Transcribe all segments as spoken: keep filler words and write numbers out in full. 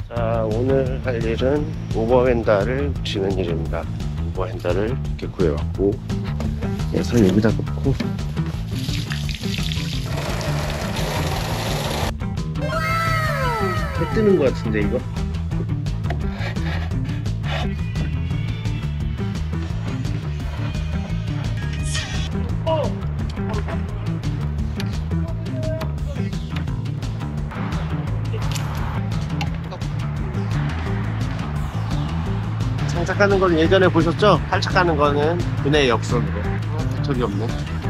자, 오늘 할 일은 오버핸다를 붙이는 일입니다. 오버핸다를 이렇게 구해왔고, 그래서 여기다 놓고 해 뜨는 것 같은데 이거? 장착하는 건 예전에 보셨죠? 탈착하는 거는 그네 역선으로. 저기 없네.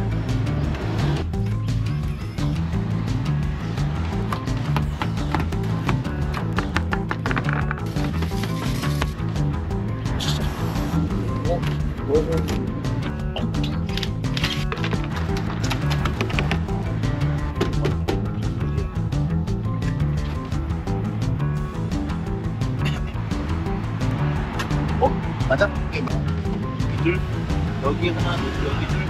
어? 뭐는? 어? 맞아? 둘 여기 하나, 둘 여기 둘.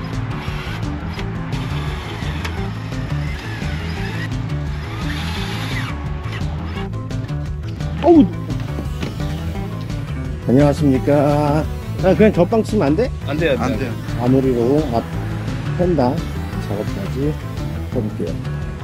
어우. 안녕하십니까. 아, 그냥 저빵 치면 안 돼? 안 돼요, 안 돼요. 마무리로 앞 펜다 작업까지 해볼게요.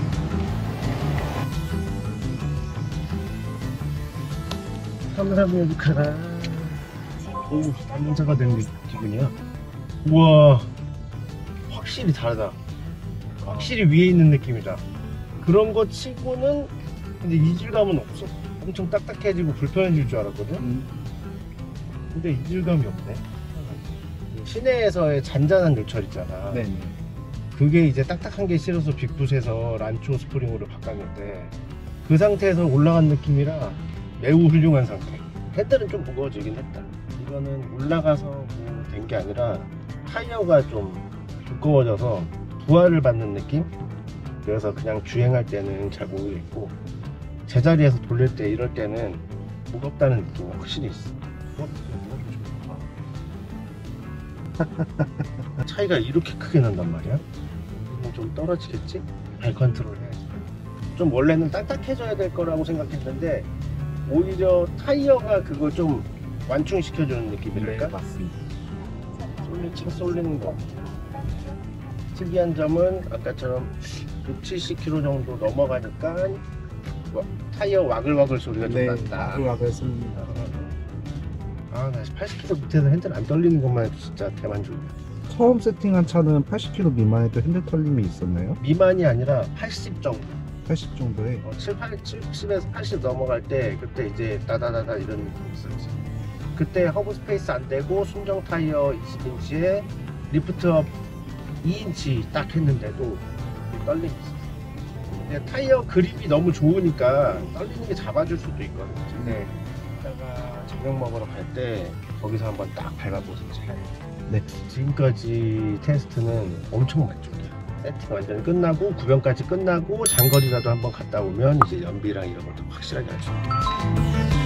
삼삼육하라. 오, 남자가 되는 기분이야. 우와, 확실히 다르다. 확실히 위에 있는 느낌이다. 그런 거 치고는 근데 이질감은 없어. 엄청 딱딱해지고 불편해질 줄 알았거든. 음. 근데 이질감이 없네. 시내에서의 잔잔한 요철 있잖아. 네네. 그게 이제 딱딱한 게 싫어서 빅풋에서 란초 스프링으로 바꿨는데 그 상태에서 올라간 느낌이라 매우 훌륭한 상태. 핸들은 좀 무거워지긴 했다. 이거는 올라가서 뭐 된 게 아니라 타이어가 좀 두꺼워져서 부하를 받는 느낌? 그래서 그냥 주행할 때는 잘 모르겠고 제자리에서 돌릴 때 이럴 때는 무겁다는 느낌이 확실히 있어. 차이가 이렇게 크게 난단 말이야. 좀 떨어지겠지? 발 컨트롤 해야지. 좀 원래는 딱딱해져야 될 거라고 생각했는데 오히려 타이어가 그걸 좀 완충시켜주는 느낌이랄까? 네, 맞습니다. 쏠리, 차 쏠리는 거. 특이한 점은 아까처럼 육십, 칠십 킬로미터 정도 넘어가니까 와, 타이어 와글와글 소리가 좀 네, 난다. 와글와글 씁니다. 아, 나 팔십 킬로미터 밑에서 핸들 안 떨리는 것만 해도 진짜 대만족이야. 처음 세팅한 차는 팔십 킬로미터 미만에도 핸들 털림이 있었나요? 미만이 아니라 팔십 정도. 팔십 정도에? 어, 칠, 팔, 칠십에서 팔십 넘어갈 때 그때 이제 다다다다 이런 느낌이 있었지. 그때 허브 스페이스 안 되고 순정 타이어 이십 인치에 리프트업 이 인치 딱 했는데도 떨림이 있었어. 근데 타이어 그립이 너무 좋으니까 떨리는 게 잡아줄 수도 있거든. 네. 이따가 저녁 먹으러 갈 때 거기서 한번 딱 밟아보세요. 네. 지금까지 테스트는 엄청 만족이야. 세팅 완전 끝나고 구변까지 끝나고 장거리라도 한번 갔다 오면 이제 연비랑 이런 것도 확실하게 알 수 있게.